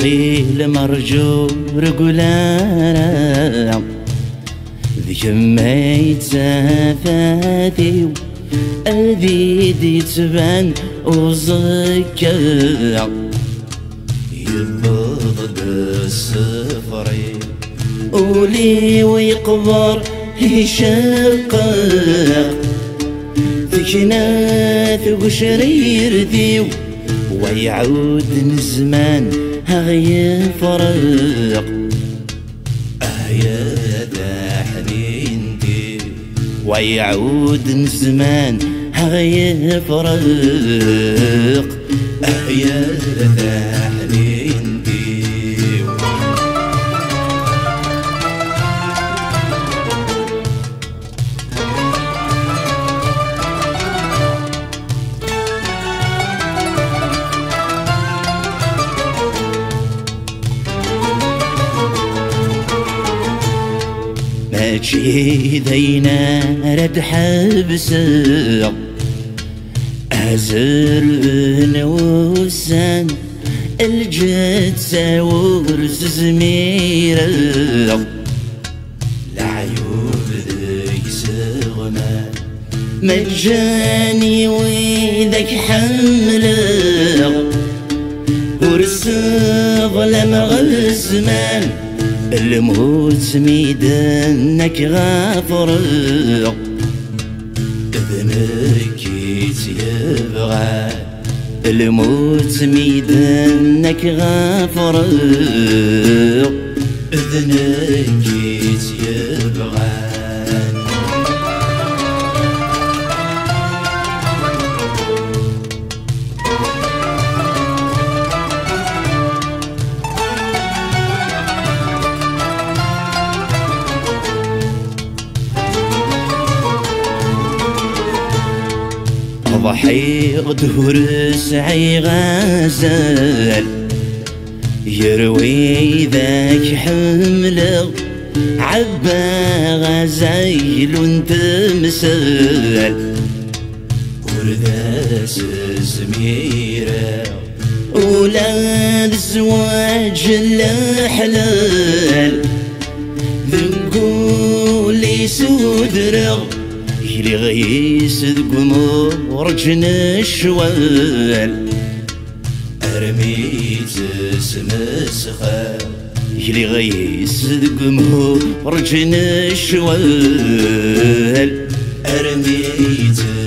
خيل مرجو رجلانا ذيك ما يتسافاتي الذي يتبان وزكا يبض بالسفري ولي ويقبر يشقق ذكنات وشرير ذيو ويعود الزمان غيفرق يا ذا حنينتي ويعود الزمان غيفرق يا ذا حنينتي ماشي دينا رد حبسه أزر نوسان الجد ساور زميرة العيوب ذيك سغمان مجاني وذاك حمله ورس ظلم غزمان الموت ميدانك غافرق اذنك يبغى الموت ميدانك غافرق اذنك يبغى ضحي دهور سعي غزال يروي ذاك حمله عبا غزايل تمثال ورداس زميره ولاد الزواج الحلال ذنقولي سودره يلي غيس دقمور جن الشوال أرميت سمسخة يلي غيس دقمور جن الشوال أرميت